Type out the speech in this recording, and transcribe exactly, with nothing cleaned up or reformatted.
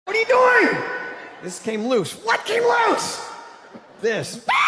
What are you doing? This came loose. What came loose? This.